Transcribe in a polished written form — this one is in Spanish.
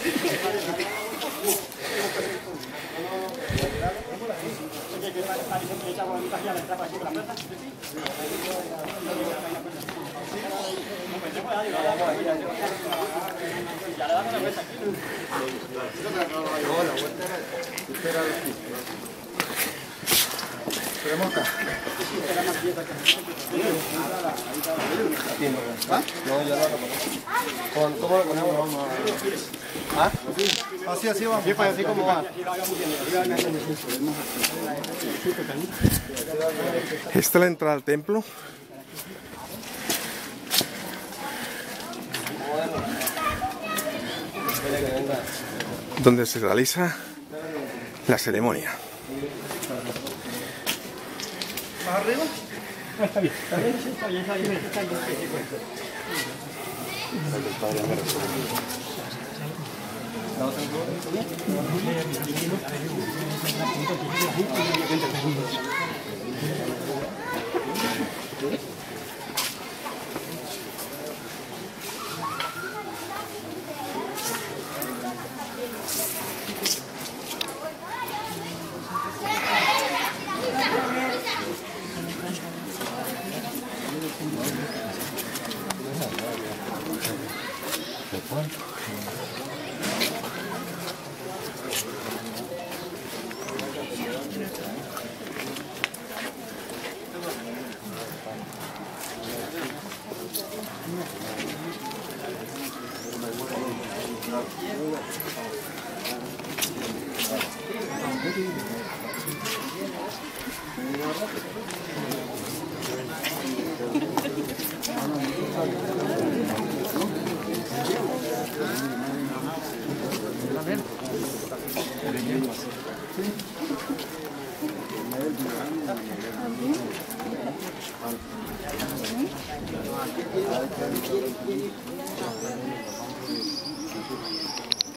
¿Cómo lo ponemos? ¿Ah? Así, así vamos. Sí, pues así como va. Esta es la entrada al templo. Donde se realiza la ceremonia. ¿Más arriba? Está bien, está bien, está bien, está bien, está bien.